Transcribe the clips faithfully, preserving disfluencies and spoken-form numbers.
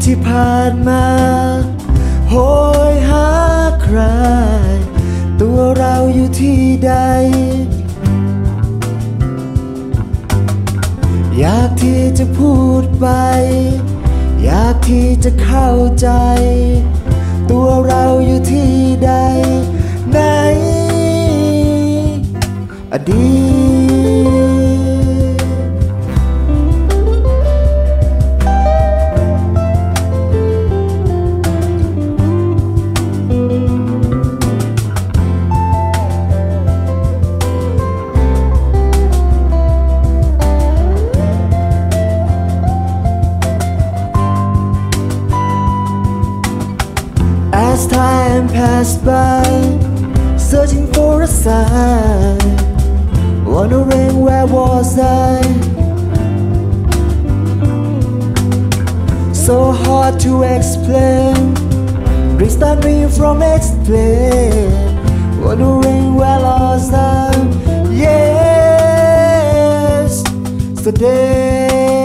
ที่ผ่านมาโหยหาใครตัวเราอยู่ที่ใดอยากที่จะพูดไปอยากที่จะเข้าใจตัวเราอยู่ที่ใดไหนอดีตAs time passed by, searching for a sign, wondering where was I. So hard to explain, please stop me from explain. Wondering where was I. Yes, today.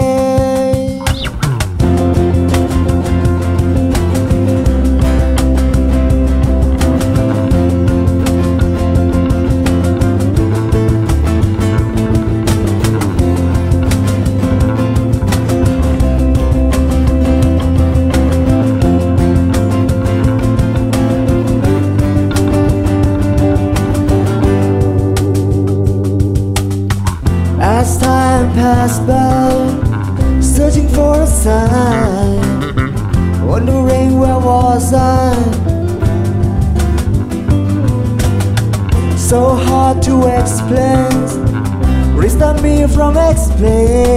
As time passed by, searching for a sign, wondering where was I. So hard to explain, please stop me from explaining.